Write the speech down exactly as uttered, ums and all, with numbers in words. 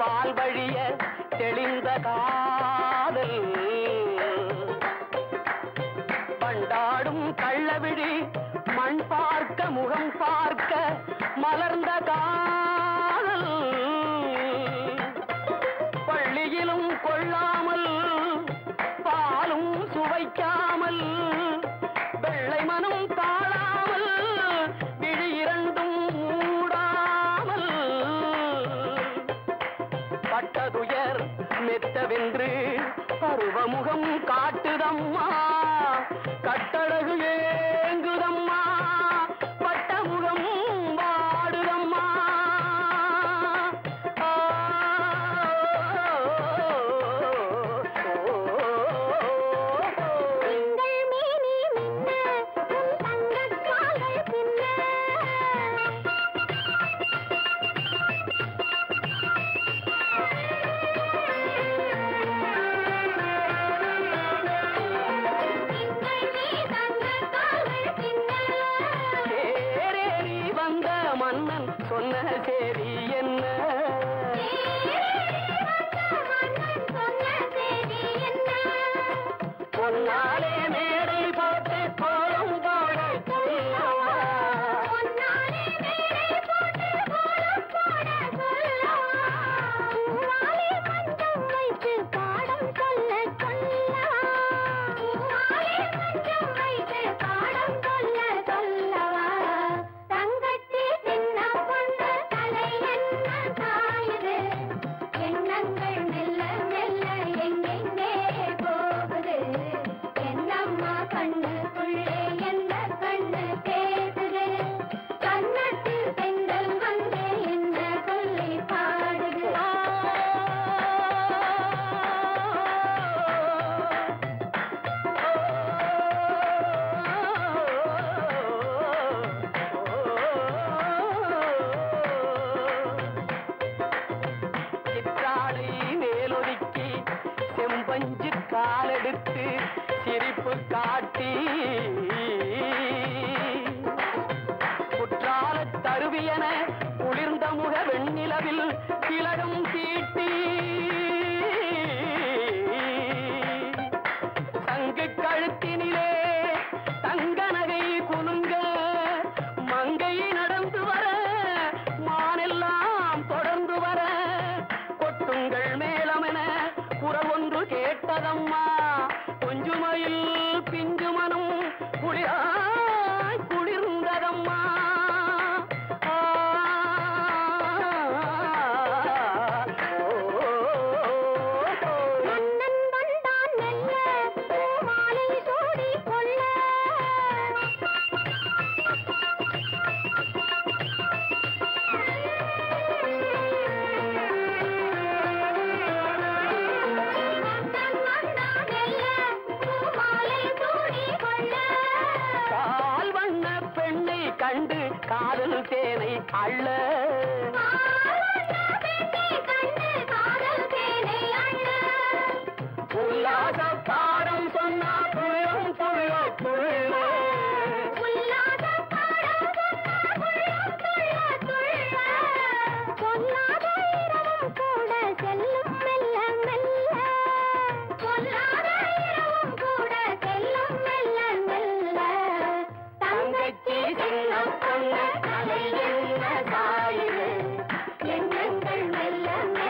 பால் வழிய தெளிந்த காதல் பண்டாடும் கள்ளவிழி மண் பார்க்க முகம் பார்க்க மலர்ந்த காதல் பள்ளியிலும் கொள்ளாமல் பாலும் சுவைக்காமல் வெள்ளை மனம் தாழாமல் விழி இரண்டும் மூடாமல் பட்டதுயர் மெத்தவென்று பருவமுகம் காட்டுதம்மா கட்டழகு ஏங்குதம்மா பட்டமுகம் வாடுதம்மா மன்னன் சொன்ன சேரி என்ன பொன்னாலே மேடை போட்டு கோலம் போட பஞ்சு காலெடுத்து சிரிப்பு காட்டி குற்றால தருவியன குளிர்ந்த முக வெண்ணிலவில் திலகம் தீட்டி தங்கு கழுத்தினிலே தங்க நகை குலுங்க மங்கை நடந்து வர மானெல்லாம் தொடர்ந்து வர கொட்டுங்கள் மேலமென குரல் ஒன்று கேட்டதம்மா கொஞ்சுமையில் பிஞ்சு மனம் குளிராய் குளிர்ந்ததம்மா கண்டு காதல் தேனை அள்ள உல்லாச பாடம் சொன்னா புயம் புய புள்ள கலை என்ன சாயிரு எண்ணங்கள் மெல்ல